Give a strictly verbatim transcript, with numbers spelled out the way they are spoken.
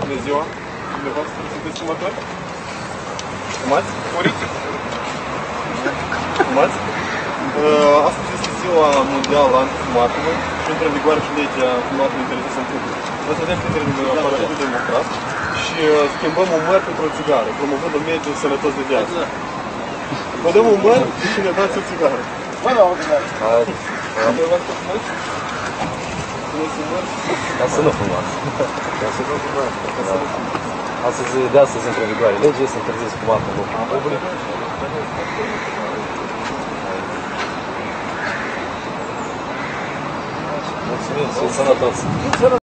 Bună ziua! Dumneavoastră sunteți fumatori? Fumați? Furic? Fumați? Uh, astăzi este ziua mondială a antifumatului și intră în vigoare și legea fumatului interzisă în public. Vreau să vedem că intră în Partidul Democrat și uh, schimbăm un măr pentru o țigară, promovând un mediu sănătos de viață. Vă dăm un măr și ne dați o țigară. Bă, da, o țigară. Dumneavoastră fumați? Puneți un măr? Ca să nu fumați. Ca să nu fumați. Astăzi, de astăzi intră în vigoare lege, să interzis fumatul în locul public. Mulțumim, sunt sănătos.